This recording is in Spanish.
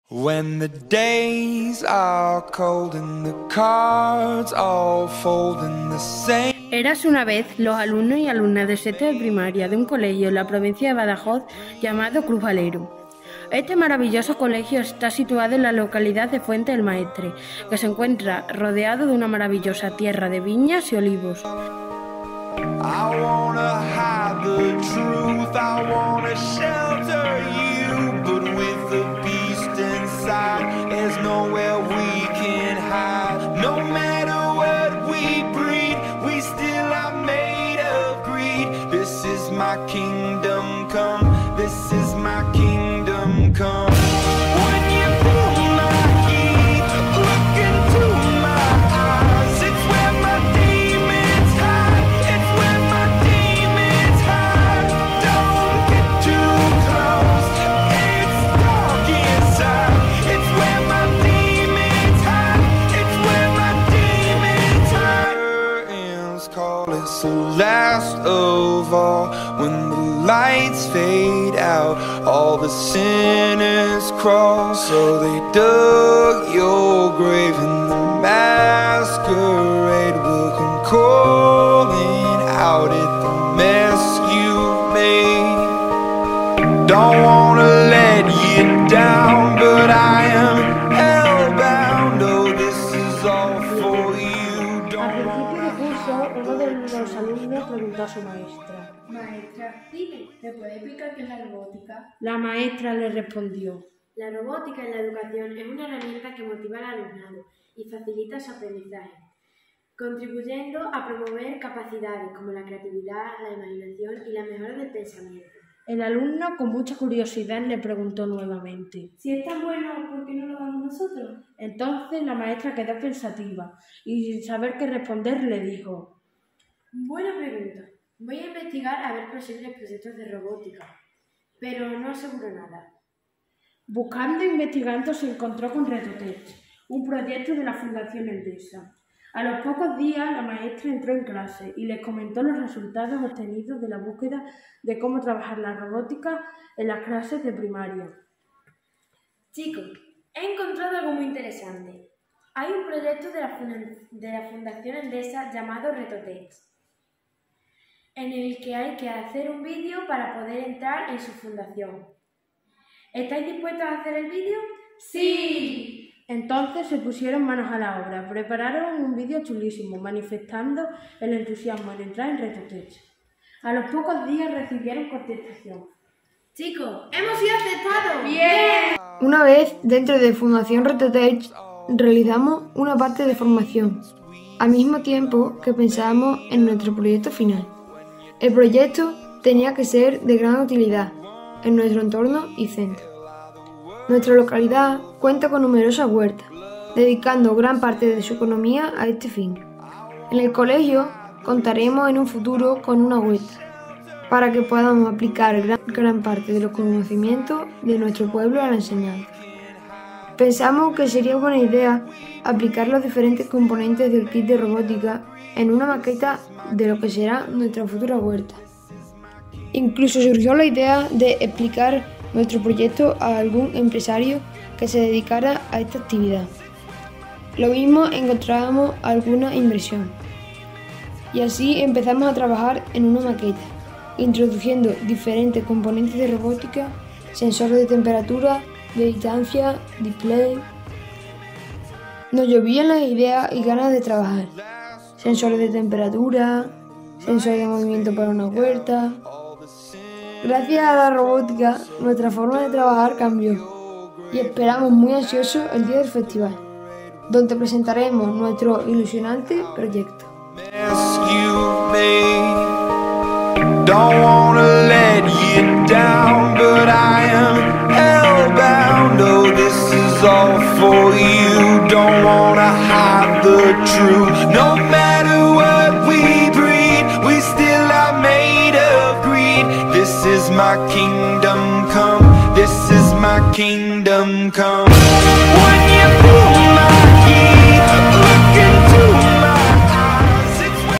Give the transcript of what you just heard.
When the days are cold and the cards all fold in the same. Érase una vez los alumnos y alumnas de sexto de primaria de un colegio en la provincia de Badajoz llamado Cruz Valero. Este maravilloso colegio está situado en la localidad de Fuente del Maestre, que se encuentra rodeado de una maravillosa tierra de viñas y olivos. I wanna hide the truth, I wanna shelter you, but with the beast inside, there's nowhere we can hide. No matter what we breed, we still are made of greed. This is my kingdom come, this is my kingdom come. When you feel my heat, look into my eyes, it's where my demons hide, it's where my demons hide. Don't get too close, it's dark inside, it's where my demons hide, it's where my demons hide. Curtains call, it's the last of all. When the lights fade out, all the sinners crawl. So they dug your grave and the masquerade will come calling out at the mess you made. Don't wanna let you down, but I am hellbound. Oh, this is all for you. Al principio del curso, uno de los alumnos preguntó a su maestra. Maestra, dime, ¿me puede explicar qué es la robótica? La maestra le respondió. La robótica en la educación es una herramienta que motiva al alumnado y facilita su aprendizaje, contribuyendo a promover capacidades como la creatividad, la imaginación y la mejora del pensamiento. El alumno con mucha curiosidad le preguntó nuevamente. Si es tan bueno, ¿por qué no lo damos nosotros? Entonces la maestra quedó pensativa y sin saber qué responder le dijo. Buena pregunta. Voy a investigar a ver posibles proyectos de robótica, pero no aseguro nada. Buscando e investigando se encontró con RetoTech, un proyecto de la Fundación Endesa. A los pocos días la maestra entró en clase y les comentó los resultados obtenidos de la búsqueda de cómo trabajar la robótica en las clases de primaria. Chicos, he encontrado algo muy interesante. Hay un proyecto de la Fundación Endesa llamado RetoTech, en el que hay que hacer un vídeo para poder entrar en su fundación. ¿Estáis dispuestos a hacer el vídeo? ¡Sí! Entonces se pusieron manos a la obra, prepararon un vídeo chulísimo, manifestando el entusiasmo en entrar en RetoTech. A los pocos días recibieron contestación. Chicos, ¡hemos sido aceptados! ¡Bien! Una vez dentro de Fundación RetoTech realizamos una parte de formación, al mismo tiempo que pensábamos en nuestro proyecto final. El proyecto tenía que ser de gran utilidad en nuestro entorno y centro. Nuestra localidad cuenta con numerosas huertas, dedicando gran parte de su economía a este fin. En el colegio contaremos en un futuro con una huerta, para que podamos aplicar gran parte de los conocimientos de nuestro pueblo a la enseñanza. Pensamos que sería buena idea aplicar los diferentes componentes del kit de robótica en una maqueta de lo que será nuestra futura huerta. Incluso surgió la idea de explicar nuestro proyecto a algún empresario que se dedicara a esta actividad. Lo mismo encontrábamos alguna inversión. Y así empezamos a trabajar en una maqueta, introduciendo diferentes componentes de robótica, sensores de temperatura, de distancia, display. Nos llovían las ideas y ganas de trabajar. Sensores de temperatura, sensores de movimiento para una huerta. Gracias a la robótica, nuestra forma de trabajar cambió y esperamos muy ansiosos el día del festival, donde presentaremos nuestro ilusionante proyecto. This is my kingdom come, this is my kingdom come.